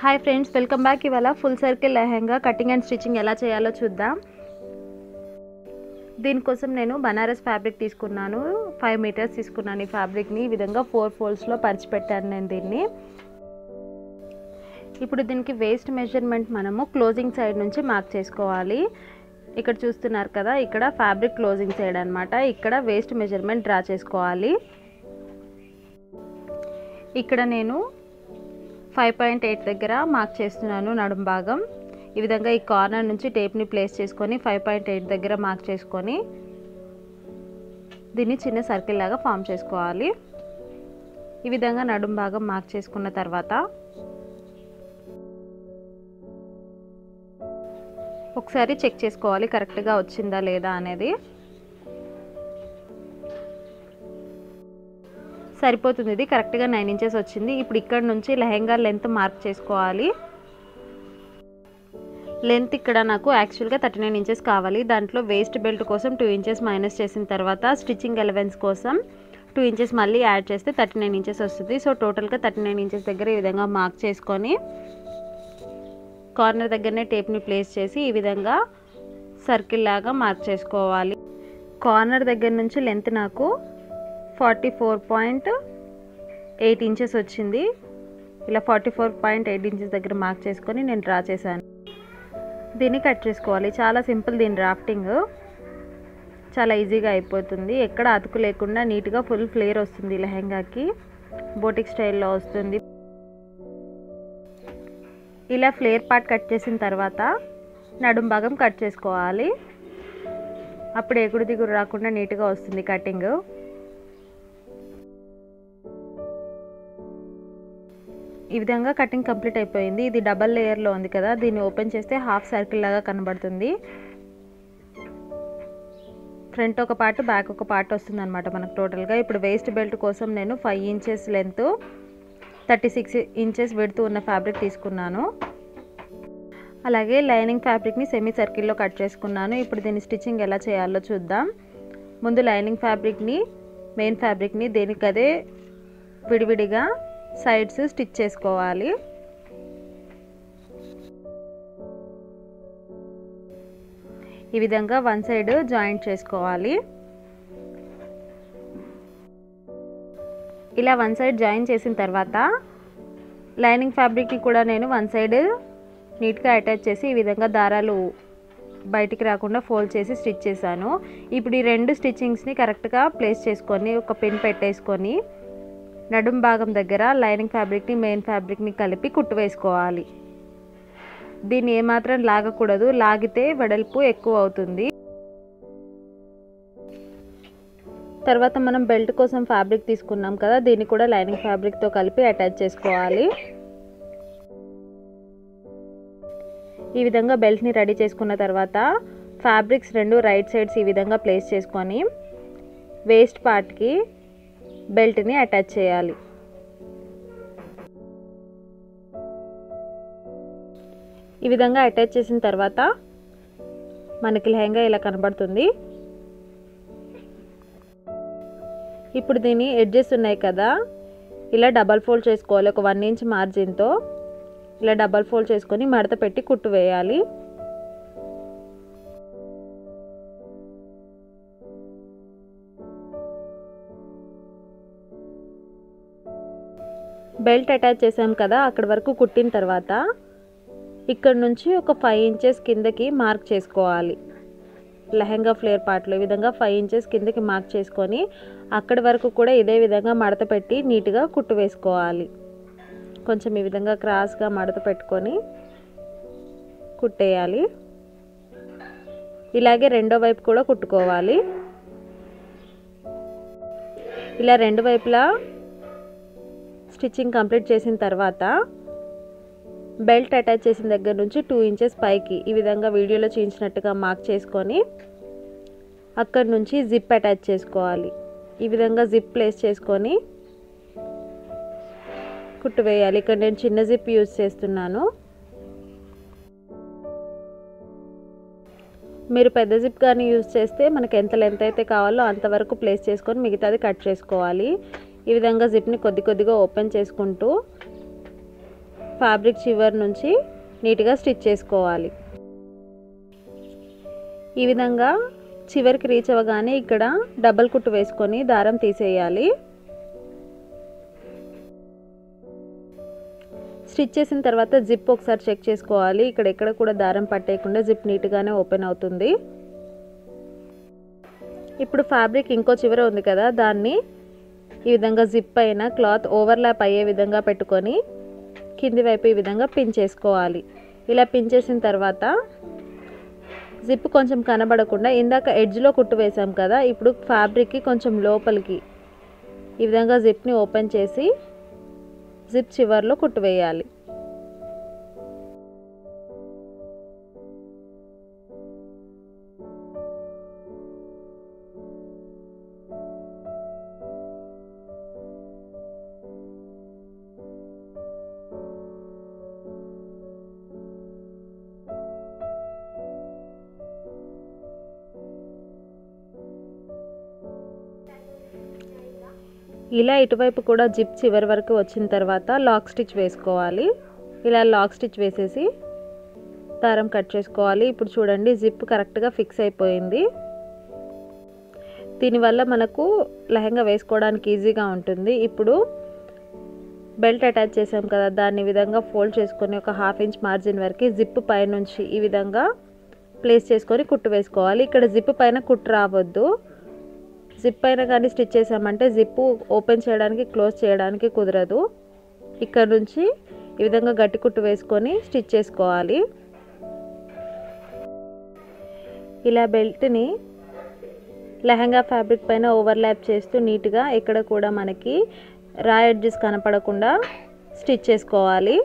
Hi friends, welcome back. ఇవాళ full circle lehenga cutting and stitching ఎలా చేయాలో చూద్దాం. దీనికోసం నేను బనారస్ ఫ్యాబ్రిక్ తీసుకున్నాను. 5 మీటర్స్ తీసుకున్నాను. ఈ ఫ్యాబ్రిక్ని ఈ విధంగా 4 ఫోల్డ్స్లో పరిచి పెట్టాను నేను దీన్ని. ఇప్పుడు దీనికి వేస్ట్ మెజర్మెంట్ మనము క్లోజింగ్ సైడ్ నుంచి మార్క్ చేసుకోవాలి. ఇక్కడ చూస్తున్నారు కదా, ఇక్కడ ఫ్యాబ్రిక్ క్లోజింగ్ సైడ్ అనమాట. ఇక్కడ వేస్ట్ మెజర్మెంట్ డ్రా చేసుకోవాలి. ఇక్కడ నేను 5.8 దగ్గర మార్క్ చేస్తున్నాను నడుం భాగం. ఈ విధంగా ఈ కార్నర్ నుంచి టేప్ని ప్లేస్ చేసుకొని 5.8 దగ్గర మార్క్ చేసుకొని దీన్ని చిన్న సర్కిల్ లాగా ఫామ్ చేసుకోవాలి. ఈ విధంగా నడుం భాగం మార్క్ చేసుకున్న తర్వాత ఒకసారి చెక్ చేసుకోవాలి కరెక్ట్గా వచ్చిందా లేదా అనేది. సరిపోతుంది, ఇది కరెక్ట్గా 9 ఇంచెస్ వచ్చింది. ఇప్పుడు ఇక్కడ నుంచి లెహంగా లెంత్ మార్క్ చేసుకోవాలి. లెంత్ ఇక్కడ నాకు యాక్చువల్గా 39 ఇంచెస్ కావాలి. దాంట్లో వేస్ట్ బెల్ట్ కోసం 2 ఇంచెస్ మైనస్ చేసిన తర్వాత స్టిచ్చింగ్ ఎలవెన్స్ కోసం 2 ఇంచెస్ మళ్ళీ యాడ్ చేస్తే 39 ఇంచెస్ వస్తుంది. సో టోటల్గా 39 ఇంచెస్ దగ్గర ఈ విధంగా మార్క్ చేసుకొని కార్నర్ దగ్గరనే టేప్ని ప్లేస్ చేసి ఈ విధంగా సర్కిల్ లాగా మార్క్ చేసుకోవాలి. కార్నర్ దగ్గర నుంచి లెంత్ నాకు 44.8 ఇంచెస్ వచ్చింది. ఇలా 44.8 ఇంచెస్ దగ్గర మార్క్ చేసుకొని నేను డ్రా చేశాను. దీన్ని కట్ చేసుకోవాలి. చాలా సింపుల్ దీని డ్రాఫ్టింగ్, చాలా ఈజీగా అయిపోతుంది. ఎక్కడ అతుకు లేకుండా నీట్గా ఫుల్ ఫ్లేర్ వస్తుంది. లెహంగాకి బోటిక్ స్టైల్లో వస్తుంది. ఇలా ఫ్లేర్ పార్ట్ కట్ చేసిన తర్వాత నడుం భాగం కట్ చేసుకోవాలి. అప్పుడు ఎగుడు దిగుడు రాకుండా నీట్గా వస్తుంది కటింగ్. ఈ విధంగా కటింగ్ కంప్లీట్ అయిపోయింది. ఇది డబల్ లేయర్లో ఉంది కదా, దీన్ని ఓపెన్ చేస్తే హాఫ్ సర్కిల్ లాగా కనబడుతుంది. ఫ్రంట్ ఒక పార్ట్, బ్యాక్ ఒక పార్ట్ వస్తుంది అనమాట మనకు టోటల్గా. ఇప్పుడు వేస్ట్ బెల్ట్ కోసం నేను 5 ఇంచెస్ లెంత్ 36 ఇంచెస్ విడ్త్ ఉన్న ఫ్యాబ్రిక్ తీసుకున్నాను. అలాగే లైనింగ్ ఫ్యాబ్రిక్ని సెమీ సర్కిల్లో కట్ చేసుకున్నాను. ఇప్పుడు దీన్ని స్టిచ్చింగ్ ఎలా చేయాలో చూద్దాం. ముందు లైనింగ్ ఫ్యాబ్రిక్ని మెయిన్ ఫ్యాబ్రిక్ని దేనికదే విడివిడిగా సైడ్స్ స్టిచ్ చేసుకోవాలి. ఈ విధంగా వన్ సైడ్ జాయింట్ చేసుకోవాలి. ఇలా వన్ సైడ్ జాయిన్ చేసిన తర్వాత లైనింగ్ ఫ్యాబ్రిక్ని కూడా నేను వన్ సైడ్ నీట్గా అటాచ్ చేసి ఈ విధంగా దారాలు బయటికి రాకుండా ఫోల్డ్ చేసి స్టిచ్ చేశాను. ఇప్పుడు ఈ రెండు స్టిచ్చింగ్స్ని కరెక్ట్గా ప్లేస్ చేసుకొని ఒక పిన్ పెట్టేసుకొని నడుం భాగం దగ్గర లైనింగ్ ఫ్యాబ్రిక్ని మెయిన్ ఫ్యాబ్రిక్ని కలిపి కుట్టు వేసుకోవాలి. దీన్ని ఏమాత్రం లాగకూడదు, లాగితే వెడల్పు ఎక్కువ అవుతుంది. తర్వాత మనం బెల్ట్ కోసం ఫ్యాబ్రిక్ తీసుకున్నాం కదా, దీన్ని కూడా లైనింగ్ ఫ్యాబ్రిక్తో కలిపి అటాచ్ చేసుకోవాలి. ఈ విధంగా బెల్ట్ని రెడీ చేసుకున్న తర్వాత ఫ్యాబ్రిక్స్ రెండు రైట్ సైడ్స్ ఈ విధంగా ప్లేస్ చేసుకొని వేస్ట్ పార్ట్కి బెల్ట్ని అటాచ్ చేయాలి. ఈ విధంగా అటాచ్ చేసిన తర్వాత మనకి లెహంగా ఇలా కనబడుతుంది. ఇప్పుడు దీని ఎడ్జెస్ ఉన్నాయి కదా, ఇలా డబల్ ఫోల్డ్ చేసుకోవాలి. ఒక 1 ఇంచ్ మార్జిన్తో ఇలా డబల్ ఫోల్డ్ చేసుకొని మడత పెట్టి కుట్టు వేయాలి. బెల్ట్ అటాచ్ చేసాం కదా, అక్కడ వరకు కుట్టిన తర్వాత ఇక్కడ నుంచి ఒక 5 ఇంచెస్ కిందకి మార్క్ చేసుకోవాలి. లెహంగా ఫ్లేర్ పార్ట్లో ఈ విధంగా 5 ఇంచెస్ కిందకి మార్క్ చేసుకొని అక్కడి వరకు కూడా ఇదే విధంగా మడత పెట్టి నీట్గా కుట్టు వేసుకోవాలి. కొంచెం ఈ విధంగా క్రాస్గా మడత పెట్టుకొని కుట్టేయాలి. ఇలాగే రెండో వైపు కూడా కుట్టుకోవాలి. ఇలా రెండు వైపులా స్టిచ్చింగ్ కంప్లీట్ చేసిన తర్వాత బెల్ట్ అటాచ్ చేసిన దగ్గర నుంచి 2 ఇంచెస్ పైకి ఈ విధంగా వీడియోలో చూపించినట్టుగా మార్క్ చేసుకొని అక్కడి నుంచి జిప్ అటాచ్ చేసుకోవాలి. ఈ విధంగా జిప్ ప్లేస్ చేసుకొని కుట్టు వేయాలి. ఇక్కడ నేను చిన్న జిప్ యూజ్ చేస్తున్నాను. మీరు పెద్ద జిప్ కానీ యూజ్ చేస్తే మనకి ఎంత లెంత్ అయితే కావాలో అంతవరకు ప్లేస్ చేసుకొని మిగతాది కట్ చేసుకోవాలి. ఈ విధంగా జిప్ని కొద్ది కొద్దిగా ఓపెన్ చేసుకుంటూ ఫ్యాబ్రిక్ చివరి నుంచి నీట్గా స్టిచ్ చేసుకోవాలి. ఈ విధంగా చివరికి రీచ్ అవ్వగానే ఇక్కడ డబల్ కుట్టు వేసుకొని దారం తీసేయాలి. స్టిచ్ చేసిన తర్వాత జిప్ ఒకసారి చెక్ చేసుకోవాలి. ఇక్కడ కూడా దారం పట్టేయకుండా జిప్ నీట్గానే ఓపెన్ అవుతుంది. ఇప్పుడు ఫ్యాబ్రిక్ ఇంకో చివర ఉంది కదా, దాన్ని ఈ విధంగా జిప్ పైన క్లాత్ ఓవర్లాప్ అయ్యే విధంగా పెట్టుకొని కింది వైపు ఈ విధంగా పిన్ చేసుకోవాలి. ఇలా పిన్ చేసిన తర్వాత జిప్ కొంచెం కనబడకుండా ఇందాక ఎడ్జ్లో కుట్టు వేసాం కదా, ఇప్పుడు ఫ్యాబ్రిక్కి కొంచెం లోపలికి ఈ విధంగా జిప్ని ఓపెన్ చేసి జిప్ చివర్లో కుట్టు వేయాలి. ఇలా ఇటువైపు కూడా జిప్ చివరి వరకు వచ్చిన తర్వాత లాక్ స్టిచ్ వేసుకోవాలి. ఇలా లాక్ స్టిచ్ వేసేసి దారం కట్ చేసుకోవాలి. ఇప్పుడు చూడండి జిప్ కరెక్ట్గా ఫిక్స్ అయిపోయింది. దీనివల్ల మనకు లెహంగా వేసుకోవడానికి ఈజీగా ఉంటుంది. ఇప్పుడు బెల్ట్ అటాచ్ చేసాం కదా, దాన్ని ఈ విధంగా ఫోల్డ్ చేసుకొని ఒక 1/2 ఇంచ్ మార్జిన్ వరకు జిప్ పైనుంచి ఈ విధంగా ప్లేస్ చేసుకొని కుట్టు వేసుకోవాలి. ఇక్కడ జిప్ పైన కుట్టు రావద్దు. జిప్ పైన కానీ స్టిచ్ చేసామంటే జిప్పు ఓపెన్ చేయడానికి క్లోజ్ చేయడానికి కుదరదు. ఇక్కడ నుంచి ఈ విధంగా గట్టి కుట్టు వేసుకొని స్టిచ్ చేసుకోవాలి. ఇలా బెల్ట్ని లెహంగా ఫ్యాబ్రిక్ పైన ఓవర్లాప్ చేస్తూ నీట్గా ఎక్కడ కూడా మనకి రా ఎడ్జెస్ కనపడకుండా స్టిచ్ చేసుకోవాలి.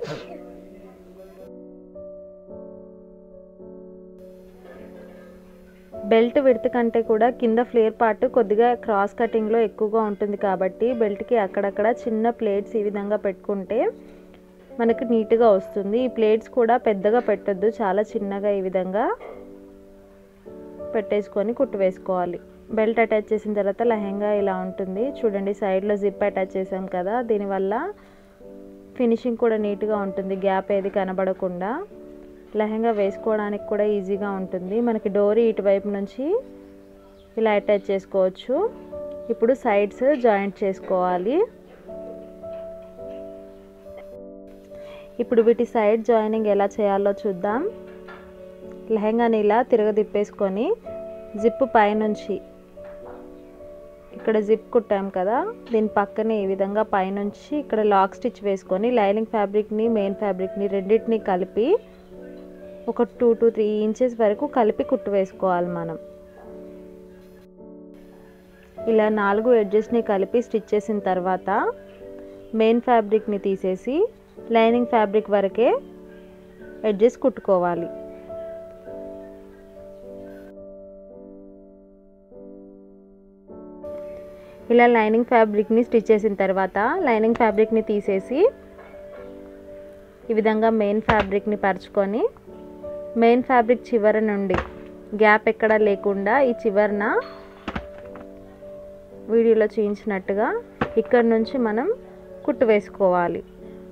బెల్ట్ విడ్త్ కంటే కూడా కింద ఫ్లేర్ పార్ట్ కొద్దిగా క్రాస్ కటింగ్లో ఎక్కువగా ఉంటుంది కాబట్టి బెల్ట్కి అక్కడక్కడ చిన్న ప్లేట్స్ ఈ విధంగా పెట్టుకుంటే మనకి నీట్గా వస్తుంది. ఈ ప్లేట్స్ కూడా పెద్దగా పెట్టొద్దు, చాలా చిన్నగా ఈ విధంగా పెట్టేసుకొని కుట్టు వేసుకోవాలి. బెల్ట్ అటాచ్ చేసిన తర్వాత లెహంగా ఇలా ఉంటుంది. చూడండి సైడ్లో జిప్ అటాచ్ చేసాం కదా, దీనివల్ల ఫినిషింగ్ కూడా నీట్గా ఉంటుంది, గ్యాప్ ఏది కనబడకుండా. లెహంగా వేసుకోవడానికి కూడా ఈజీగా ఉంటుంది. మనకి డోరీ ఇటువైపు నుంచి ఇలా అటాచ్ చేసుకోవచ్చు. ఇప్పుడు సైడ్స్ జాయింట్ చేసుకోవాలి. ఇప్పుడు వీటి సైడ్ జాయినింగ్ ఎలా చేయాలో చూద్దాం. లెహంగాని ఇలా తిరగదిప్పేసుకొని జిప్ పైనుంచి ఇక్కడ జిప్ కుట్టాం కదా, దీని పక్కనే ఈ విధంగా పైనుంచి ఇక్కడ లాక్ స్టిచ్ వేసుకొని లైనింగ్ ఫ్యాబ్రిక్ని మెయిన్ ఫ్యాబ్రిక్ని రెండింటిని కలిపి ఒక 2 to 3 ఇంచెస్ వరకు కలిపి కుట్టు వేసుకోవాలి మనం. ఇలా 4 ఎడ్జెస్ని కలిపి స్టిచ్ చేసిన తర్వాత మెయిన్ ఫ్యాబ్రిక్ని తీసేసి లైనింగ్ ఫ్యాబ్రిక్ వరకే ఎడ్జెస్ కుట్టుకోవాలి. ఇలా లైనింగ్ ఫ్యాబ్రిక్ని స్టిచ్ చేసిన తర్వాత లైనింగ్ ఫ్యాబ్రిక్ని తీసేసి ఈ విధంగా మెయిన్ ఫ్యాబ్రిక్ని పరుచుకొని మెయిన్ ఫ్యాబ్రిక్ చివర నుండి గ్యాప్ ఎక్కడ లేకుండా ఈ చివరన వీడియోలో చూపించినట్టుగా ఇక్కడ నుంచి మనం కుట్టు వేసుకోవాలి.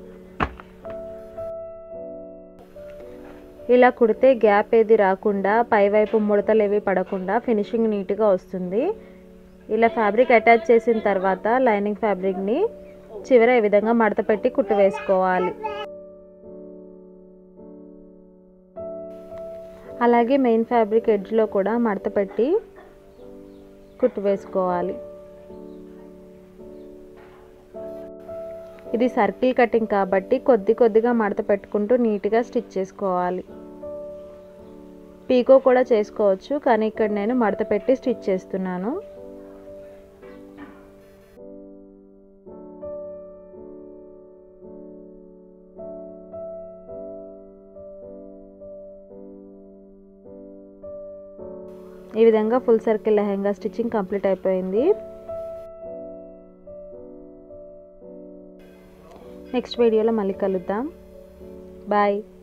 ఇలా కుడితే గ్యాప్ ఏది రాకుండా పైవైపు ముడతలు ఏవి పడకుండా ఫినిషింగ్ నీట్గా వస్తుంది. ఇలా ఫ్యాబ్రిక్ అటాచ్ చేసిన తర్వాత లైనింగ్ ఫ్యాబ్రిక్ని చివర ఈ విధంగా మడత పెట్టి కుట్టు వేసుకోవాలి. అలాగే మెయిన్ ఫ్యాబ్రిక్ ఎడ్జ్లో కూడా మడత పెట్టి కుట్టు వేసుకోవాలి. ఇది సర్కిల్ కటింగ్ కాబట్టి కొద్దిగా మడత పెట్టుకుంటూ నీట్గా స్టిచ్ చేసుకోవాలి. పీకో కూడా చేసుకోవచ్చు, కానీ ఇక్కడ నేను మడత పెట్టి స్టిచ్ చేస్తున్నాను. ఈ విధంగా full circle lehenga stitching complete అయిపోయింది. నెక్స్ట్ వీడియోలో మళ్ళీ కలుద్దాం. బాయ్.